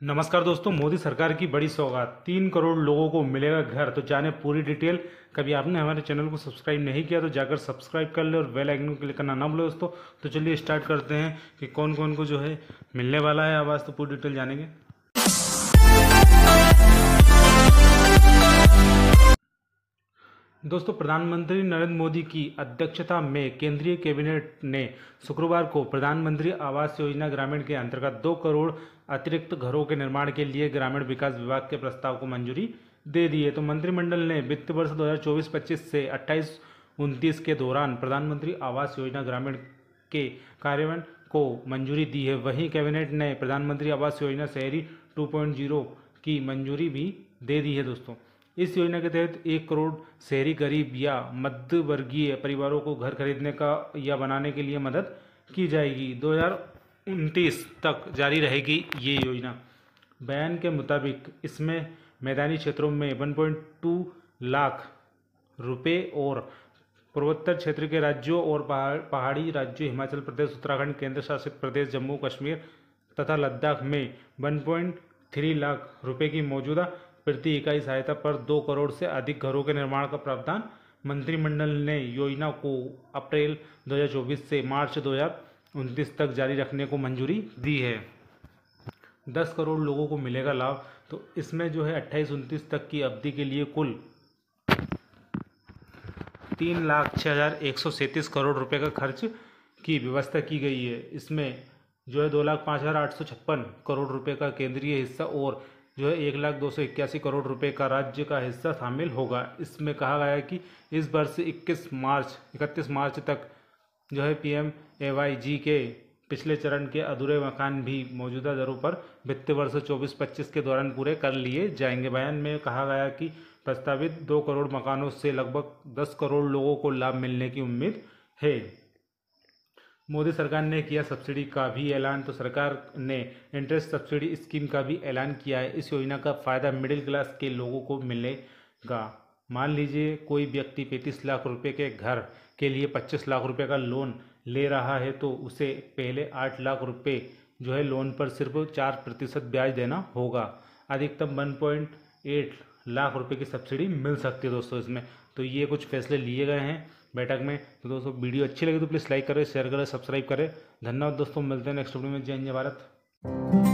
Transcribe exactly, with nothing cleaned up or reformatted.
नमस्कार दोस्तों, मोदी सरकार की बड़ी सौगात, तीन करोड़ लोगों को मिलेगा घर। तो जाने पूरी डिटेल। कभी आपने हमारे चैनल को सब्सक्राइब नहीं किया तो जाकर सब्सक्राइब कर ले और बेल आइकन को क्लिक करना ना भूले दोस्तों। तो चलिए स्टार्ट करते हैं कि कौन कौन को जो है मिलने वाला है आवाज़। तो पूरी डिटेल जानेंगे। दोस्तों, प्रधानमंत्री नरेंद्र मोदी की अध्यक्षता में केंद्रीय कैबिनेट ने शुक्रवार को प्रधानमंत्री आवास योजना ग्रामीण के अंतर्गत दो करोड़ अतिरिक्त घरों के निर्माण के लिए ग्रामीण विकास विभाग के प्रस्ताव को मंजूरी दे दी है। तो मंत्रिमंडल ने वित्त वर्ष दो हज़ार चौबीस पच्चीस से अट्ठाईस उनतीस के दौरान प्रधानमंत्री आवास योजना ग्रामीण के कार्यान्वयन को मंजूरी दी है। वहीं कैबिनेट ने प्रधानमंत्री आवास योजना शहरी टू पॉइंट ज़ीरो की मंजूरी भी दे दी है। दोस्तों, इस योजना के तहत एक करोड़ शहरी गरीब या मध्य वर्गीय परिवारों को घर खरीदने का या बनाने के लिए मदद की जाएगी। दो हज़ार उनतीस तक जारी रहेगी ये योजना। बयान के मुताबिक इसमें मैदानी क्षेत्रों में एक पॉइंट दो लाख रुपए और पूर्वोत्तर क्षेत्र के राज्यों और पहाड़ी राज्यों हिमाचल प्रदेश, उत्तराखंड, केंद्र शासित प्रदेश जम्मू कश्मीर तथा लद्दाख में एक पॉइंट तीन लाख रुपए की मौजूदा प्रति इकाई सहायता पर दो करोड़ से अधिक घरों के निर्माण का प्रावधान मंत्रिमंडल ने योजना को अप्रैल दो हज़ार चौबीस से मार्च दो हज़ार उनतीस तक जारी रखने को मंजूरी दी है। दस करोड़ लोगों को मिलेगा लाभ। तो इसमें जो है अट्ठाईस उनतीस तक की अवधि के लिए कुल तीन लाख छः हज़ार एक सौ सैंतीस करोड़ रुपए का खर्च की व्यवस्था की गई है। इसमें जो है दो लाख पाँच हज़ार आठ सौ छप्पन करोड़ रुपए का केंद्रीय हिस्सा और जो है एक लाख दो सौ इक्यासी करोड़ रुपए का राज्य का हिस्सा शामिल होगा। इसमें कहा गया है कि इस वर्ष इक्कीस मार्च इकतीस मार्च तक जो है पीएम एवाई जी के पिछले चरण के अधूरे मकान भी मौजूदा दरों पर वित्त वर्ष चौबीस पच्चीस के दौरान पूरे कर लिए जाएंगे। बयान में कहा गया कि प्रस्तावित दो करोड़ मकानों से लगभग दस करोड़ लोगों को लाभ मिलने की उम्मीद है। मोदी सरकार ने किया सब्सिडी का भी ऐलान। तो सरकार ने इंटरेस्ट सब्सिडी स्कीम का भी ऐलान किया है। इस योजना का फ़ायदा मिडिल क्लास के लोगों को मिलेगा। मान लीजिए कोई व्यक्ति पैंतीस लाख रुपए के घर के लिए पच्चीस लाख रुपए का लोन ले रहा है तो उसे पहले आठ लाख रुपए जो है लोन पर सिर्फ चार प्रतिशत ब्याज देना होगा। अधिकतम वन पॉइंट एट लाख रुपए की सब्सिडी मिल सकती है दोस्तों इसमें। तो ये कुछ फैसले लिए गए हैं बैठक में। तो दोस्तों, वीडियो अच्छी लगी तो प्लीज़ लाइक करें, शेयर करें, सब्सक्राइब करें। धन्यवाद दोस्तों, मिलते हैं नेक्स्ट वीडियो में। जय हिंद, जय भारत।